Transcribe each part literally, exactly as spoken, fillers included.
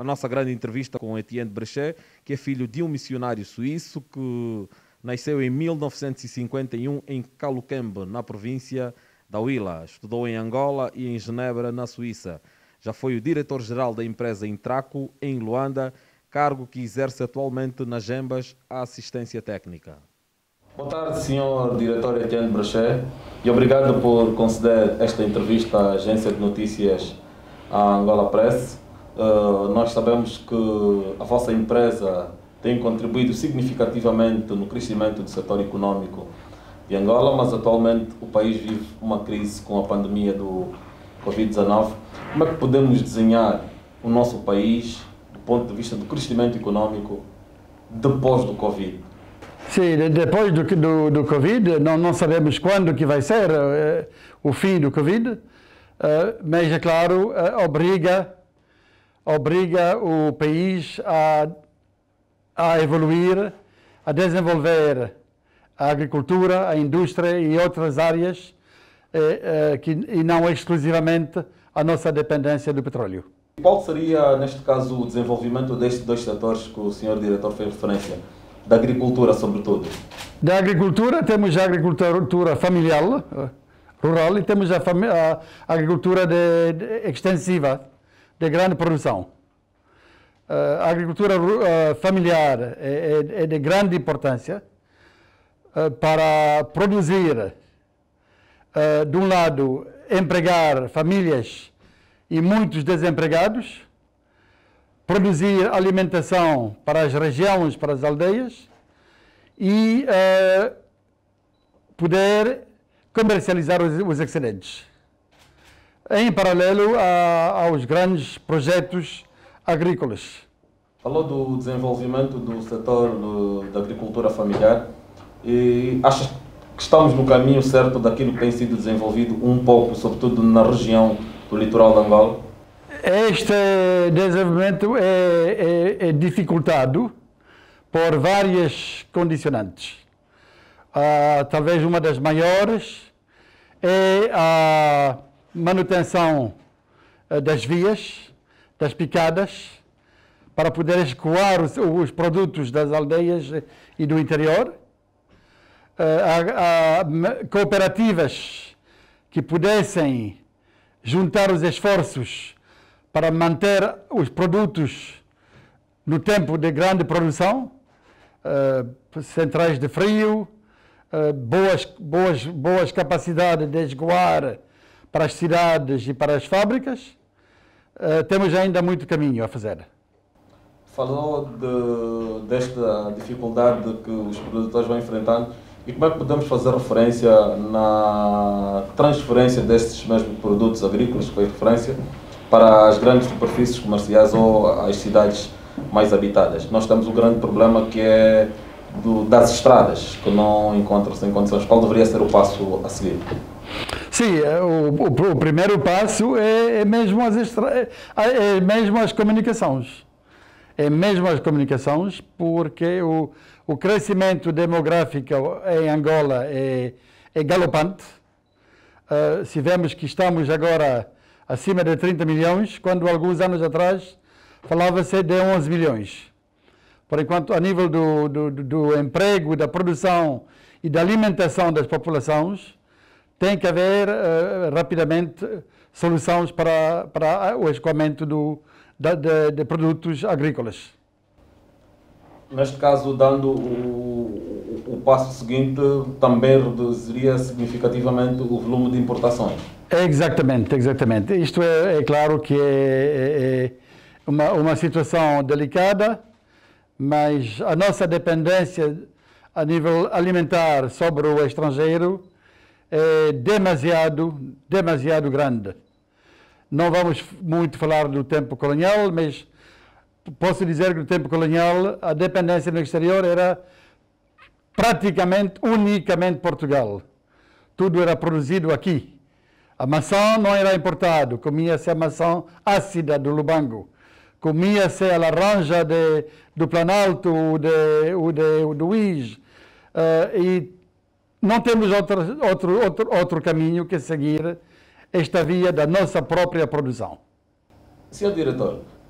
nossa grande entrevista com Etienne Brechet, que é filho de um missionário suíço que nasceu em mil novecentos e cinquenta e um em Caluquembe, na província da Huila. Estudou em Angola e em Genebra, na Suíça. Já foi o diretor-geral da empresa Intraco, em Luanda, cargo que exerce atualmente nas Gembas a assistência técnica. Boa tarde, senhor diretor Etienne Brechet, e obrigado por conceder esta entrevista à agência de notícias à Angola Press. Uh, nós sabemos que a vossa empresa tem contribuído significativamente no crescimento do setor econômico de Angola, mas atualmente o país vive uma crise com a pandemia do covid dezenove. Como é que podemos desenhar o nosso país do ponto de vista do crescimento econômico depois do Covid? Sim, depois do, do, do Covid, não, não sabemos quando que vai ser uh, o fim do Covid, uh, mas, é claro, uh, obriga, obriga o país a, a evoluir, a desenvolver a agricultura, a indústria e outras áreas, uh, uh, que, e não exclusivamente a nossa dependência do petróleo. Qual seria, neste caso, o desenvolvimento destes dois setores que o senhor diretor fez referência? Da agricultura, sobretudo? Da agricultura, temos a agricultura familiar, rural, e temos a, a agricultura de, de, extensiva, de grande produção. Uh, a agricultura uh, familiar é, é, é de grande importância uh, para produzir, uh, de um lado, empregar famílias e muitos desempregados, produzir alimentação para as regiões, para as aldeias e uh, poder comercializar os, os excedentes, em paralelo a, aos grandes projetos agrícolas. Falou do desenvolvimento do setor do, da agricultura familiar e acha que estamos no caminho certo daquilo que tem sido desenvolvido um pouco, sobretudo na região do litoral de Angola? Este desenvolvimento é, é, é dificultado por várias condicionantes. Ah, talvez uma das maiores é a manutenção das vias, das picadas, para poder escoar os, os produtos das aldeias e do interior. Ah, há, há cooperativas que pudessem juntar os esforços para manter os produtos no tempo de grande produção, uh, centrais de frio, uh, boas, boas, boas capacidades de escoar para as cidades e para as fábricas. Uh, temos ainda muito caminho a fazer. Falou de, desta dificuldade que os produtores vão enfrentando e como é que podemos fazer referência na transferência destes mesmos produtos agrícolas que foi referência para as grandes superfícies comerciais ou as cidades mais habitadas. Nós temos um grande problema que é do, das estradas, que não encontram-se em condições. Qual deveria ser o passo a seguir? Sim, o, o, o primeiro passo é, é, mesmo as estra... é mesmo as comunicações. É mesmo as comunicações, porque o, o crescimento demográfico em Angola é, é galopante. Uh, se vemos que estamos agora acima de trinta milhões, quando alguns anos atrás falava-se de onze milhões. Por enquanto, a nível do, do, do emprego, da produção e da alimentação das populações, tem que haver uh, rapidamente soluções para, para o escoamento do, de, de, de produtos agrícolas. Neste caso, dando o, o passo seguinte, também reduziria significativamente o volume de importações. Exatamente, exatamente. Isto é, é claro que é, é, é uma, uma situação delicada, mas a nossa dependência a nível alimentar sobre o estrangeiro é demasiado, demasiado grande. Não vamos muito falar do tempo colonial, mas posso dizer que no tempo colonial a dependência no exterior era praticamente, unicamente Portugal. Tudo era produzido aqui. A maçã não era importado, comia-se a maçã ácida do Lubango, comia-se a laranja de, do Planalto, de, o de, do Uís, uh, e não temos outro, outro, outro, outro caminho que seguir esta via da nossa própria produção. senhor Diretor,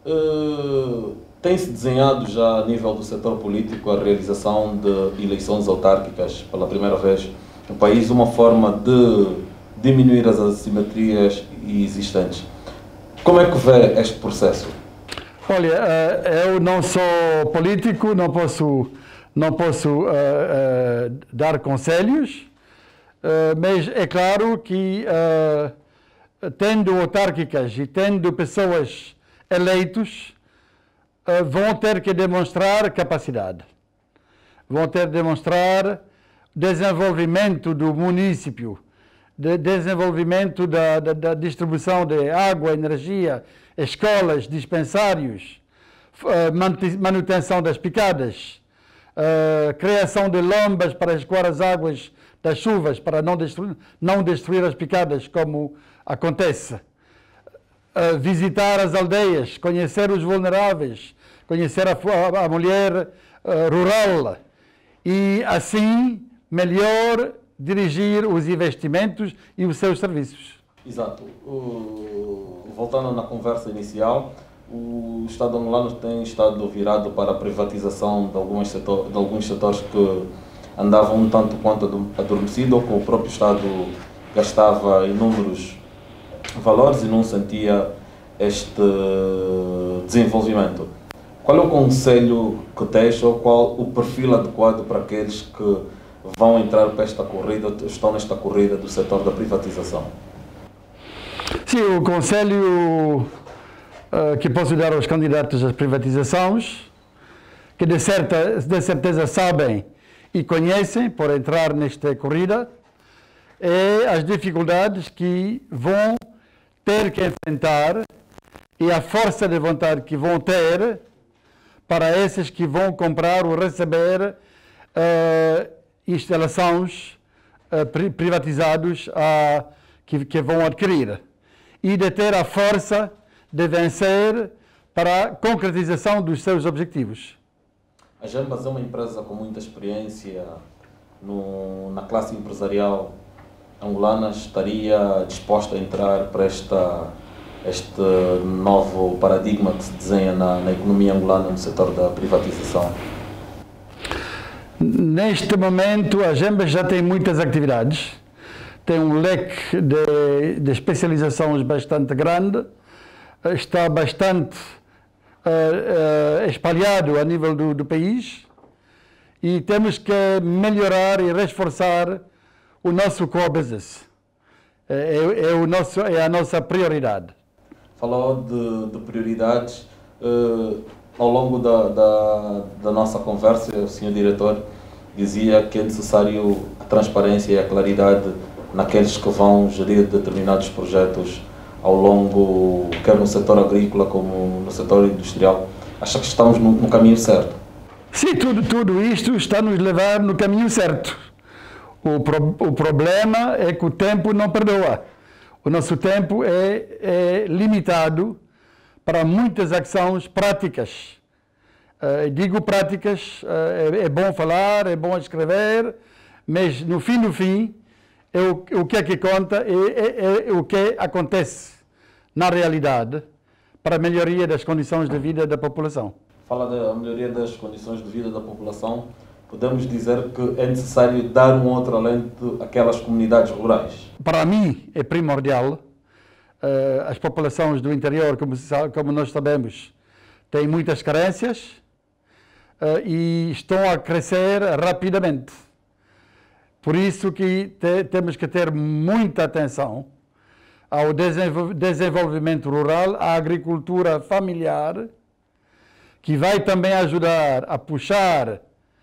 Uh, tem-se desenhado já a nível do setor político a realização de eleições autárquicas pela primeira vez no país, uma forma de diminuir as assimetrias existentes. Como é que vê este processo? Olha, eu não sou político, não posso, não posso uh, uh, dar conselhos, uh, mas é claro que uh, tendo autárquicas e tendo pessoas eleitos, uh, vão ter que demonstrar capacidade, vão ter que demonstrar desenvolvimento do município, de desenvolvimento da, da, da distribuição de água, energia, escolas, dispensários, uh, manutenção das picadas, uh, criação de lombas para escoar as águas das chuvas, para não destruir, não destruir as picadas como acontece. Uh, visitar as aldeias, conhecer os vulneráveis, conhecer a, a, a mulher uh, rural e assim melhor dirigir os investimentos e os seus serviços. Exato. Uh, voltando na conversa inicial, o Estado angolano tem estado virado para a privatização de, alguns setor, de alguns setores que andavam um tanto quanto adormecido, ou que o próprio Estado gastava inúmeros valores e não sentia este desenvolvimento. Qual é o conselho que deixa, ou qual o perfil adequado para aqueles que vão entrar para esta corrida, estão nesta corrida do setor da privatização? Sim, o conselho uh, que posso dar aos candidatos às privatizações, que de, certa, de certeza sabem e conhecem por entrar nesta corrida, é as dificuldades que vão ter que enfrentar e a força de vontade que vão ter para esses que vão comprar ou receber uh, instalações uh, pri privatizadas uh, que, que vão adquirir, e de ter a força de vencer para a concretização dos seus objetivos. A Jambas é uma empresa com muita experiência no, na classe empresarial angolana. Estaria disposta a entrar para esta, este novo paradigma que se desenha na, na economia angolana no setor da privatização? Neste momento, a Jambas já tem muitas atividades, tem um leque de, de especializações bastante grande, está bastante uh, uh, espalhado a nível do, do país, e temos que melhorar e reforçar o nosso core business. É, é, o nosso, é a nossa prioridade. Falou de, de prioridades. Uh, ao longo da, da, da nossa conversa, o senhor diretor dizia que é necessário a transparência e a claridade naqueles que vão gerir determinados projetos ao longo, quer no setor agrícola como no setor industrial. Acha que estamos no, no caminho certo? Sim, tudo, tudo isto está a nos levar no caminho certo. O, pro, o problema é que o tempo não perdoa. O nosso tempo é, é limitado para muitas ações práticas. Uh, digo práticas, uh, é, é bom falar, é bom escrever, mas no fim do fim, é o, o que é que conta é, é, é o que acontece na realidade para a melhoria das condições de vida da população. Fala da melhoria das condições de vida da população. Podemos dizer que é necessário dar um outro alento àquelas comunidades rurais? Para mim é primordial. Uh, as populações do interior, como, como nós sabemos, têm muitas carências uh, e estão a crescer rapidamente. Por isso que te, temos que ter muita atenção ao desenvol desenvolvimento rural, à agricultura familiar, que vai também ajudar a puxar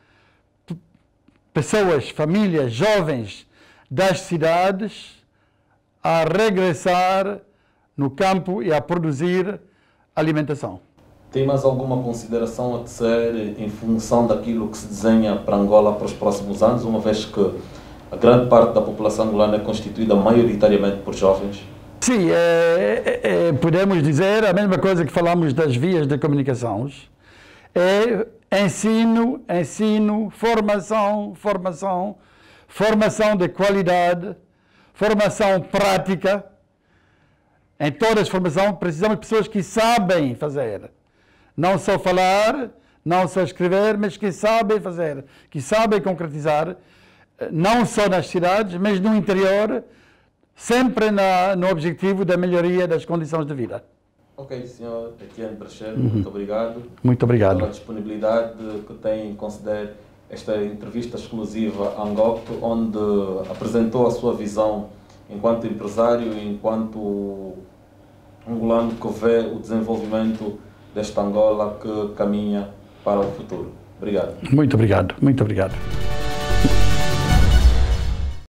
pessoas, famílias, jovens das cidades a regressar no campo e a produzir alimentação. Tem mais alguma consideração a tecer em função daquilo que se desenha para Angola para os próximos anos, uma vez que a grande parte da população angolana é constituída maioritariamente por jovens? Sim, é, é, podemos dizer a mesma coisa que falamos das vias de comunicações. É ensino, ensino, formação, formação, formação de qualidade, formação prática, em todas as formações, precisamos de pessoas que sabem fazer. Não só falar, não só escrever, mas que sabem fazer, que sabem concretizar, não só nas cidades, mas no interior, sempre na, no objetivo da melhoria das condições de vida. Ok, senhor Etienne Brechet, uhum. muito obrigado. Muito obrigado. Pela disponibilidade que tem em conceder esta entrevista exclusiva à Angop, onde apresentou a sua visão enquanto empresário e enquanto angolano que vê o desenvolvimento desta Angola que caminha para o futuro. Obrigado. Muito obrigado, muito obrigado.